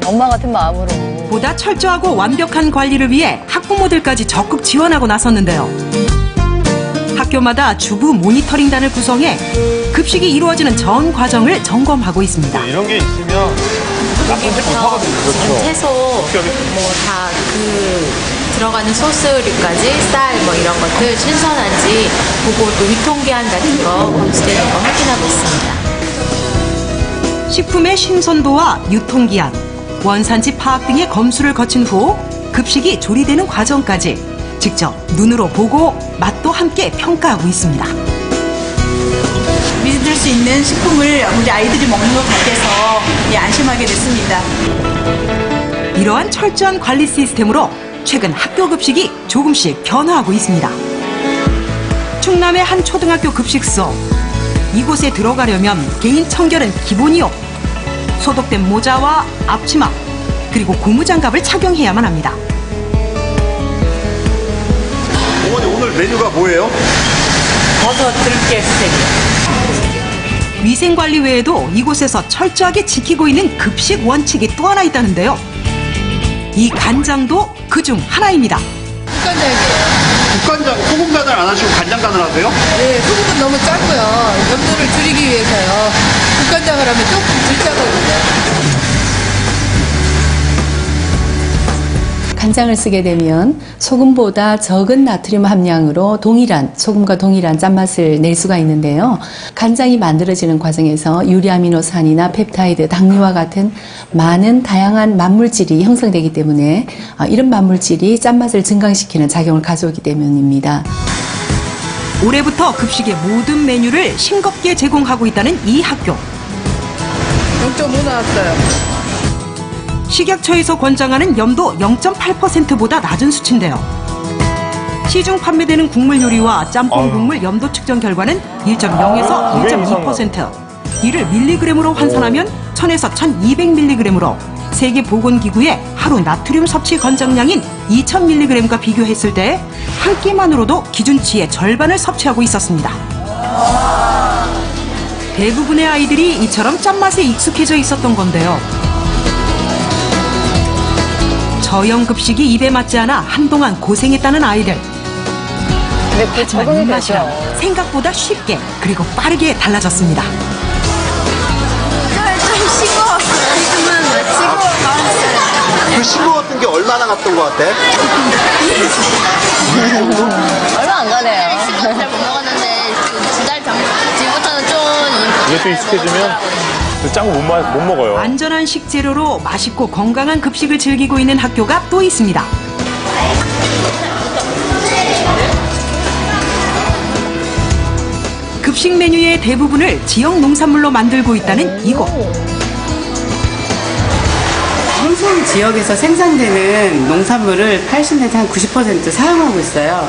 엄마 같은 마음으로. 보다 철저하고 완벽한 관리를 위해 학부모들까지 적극 지원하고 나섰는데요. 학교마다 주부 모니터링단을 구성해 급식이 이루어지는 전 과정을 점검하고 있습니다. 이런 게 있으면 나쁜 짓 못하거든요. 그렇죠. 채소, 다 들어가는 소스류까지 쌀 이런 것들 신선한지 보고 또 유통기한 같은 거 검수되는 거 확인하고 있습니다. 식품의 신선도와 유통기한, 원산지 파악 등의 검수를 거친 후 급식이 조리되는 과정까지 직접 눈으로 보고 맛도 함께 평가하고 있습니다. 믿을 수 있는 식품을 우리 아이들이 먹는 것 같아서 안심하게 됐습니다. 이러한 철저한 관리 시스템으로 최근 학교 급식이 조금씩 변화하고 있습니다. 충남의 한 초등학교 급식소. 이곳에 들어가려면 개인 청결은 기본이요. 소독된 모자와 앞치마, 그리고 고무장갑을 착용해야만 합니다. 어머니 오늘 메뉴가 뭐예요? 버섯 들깨 스테이크. 위생관리 외에도 이곳에서 철저하게 지키고 있는 급식 원칙이 또 하나 있다는데요. 이 간장도 그중 하나입니다. 국간장이에요. 국간장, 소금 간을 안 하시고 간장 간을 하세요? 네, 소금은 너무 짜고요. 염도를 줄이기 위해서요. 국간장을 하면 조금 덜 짜거든요. 간장을 쓰게 되면 소금보다 적은 나트륨 함량으로 소금과 동일한 짠맛을 낼 수가 있는데요. 간장이 만들어지는 과정에서 유리아미노산이나 펩타이드, 당류와 같은 많은 다양한 만물질이 형성되기 때문에 이런 만물질이 짠맛을 증강시키는 작용을 가져오기 때문입니다. 올해부터 급식의 모든 메뉴를 싱겁게 제공하고 있다는 이 학교. 0.5 나왔어요. 식약처에서 권장하는 염도 0.8%보다 낮은 수치인데요. 시중 판매되는 국물 요리와 짬뽕 국물 염도 측정 결과는 1.0에서 1.2%. 이를 밀리그램으로 환산하면 1000에서 1200mg으로 세계보건기구의 하루 나트륨 섭취 권장량인 2000mg과 비교했을 때 한 끼만으로도 기준치의 절반을 섭취하고 있었습니다. 대부분의 아이들이 이처럼 짠맛에 익숙해져 있었던 건데요. 저염 급식이 입에 맞지 않아 한동안 고생했다는 아이들. 근데 그 적응이 되죠. 생각보다 쉽게 그리고 빠르게 달라졌습니다. 좀 싱거웠어요. 지금은 싱거워서. 그 싱거웠던 게 얼마나 갔던 것 같아? 얼마 안 가네요. 잘 못 먹었는데 2달 뒤부터는 좀 이게 좀 익숙해지면 짠 거 못 먹어요. 안전한 식재료로 맛있고 건강한 급식을 즐기고 있는 학교가 또 있습니다. 급식 메뉴의 대부분을 지역 농산물로 만들고 있다는 이곳. 홍성 지역에서 생산되는 농산물을 80내지 한 90% 사용하고 있어요.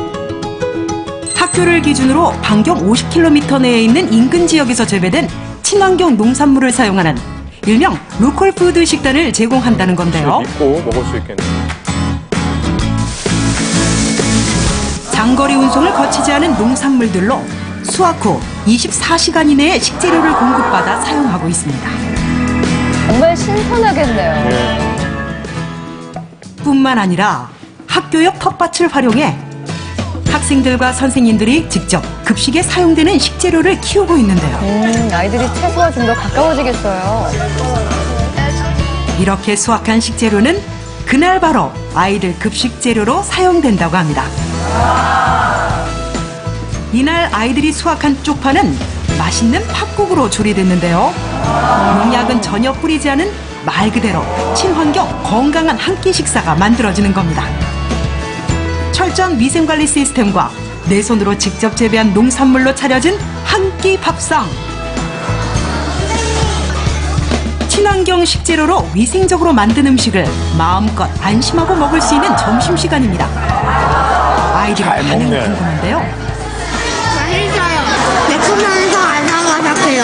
학교를 기준으로 반경 50km 내에 있는 인근 지역에서 재배된 친환경 농산물을 사용하는 일명 로컬푸드 식단을 제공한다는 건데요. 믿고 먹을 수 있겠네. 장거리 운송을 거치지 않은 농산물들로 수확 후 24시간 이내에 식재료를 공급받아 사용하고 있습니다. 정말 신선하겠네요. 뿐만 아니라 학교 옆 텃밭을 활용해 학생들과 선생님들이 직접 급식에 사용되는 식재료를 키우고 있는데요. 아이들이 채소와 좀 더 가까워지겠어요. 이렇게 수확한 식재료는 그날 바로 아이들 급식 재료로 사용된다고 합니다. 이날 아이들이 수확한 쪽파는 맛있는 팥국으로 조리됐는데요. 농약은 전혀 뿌리지 않은 말 그대로 친환경 건강한 한 끼 식사가 만들어지는 겁니다. 철저한 위생관리 시스템과 내 손으로 직접 재배한 농산물로 차려진 한 끼 밥상. 친환경 식재료로 위생적으로 만든 음식을 마음껏 안심하고 먹을 수 있는 점심시간입니다. 아이들의 반응이 궁금한데요. 맛있어요. 매콤하면서 아삭아삭해요.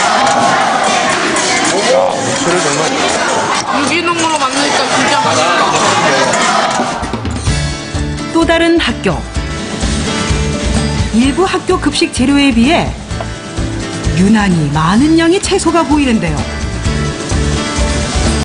무채를 정말 유기농으로 만드니까 진짜 맛있다. 또 다른 학교. 일부 학교 급식 재료에 비해 유난히 많은 양의 채소가 보이는데요.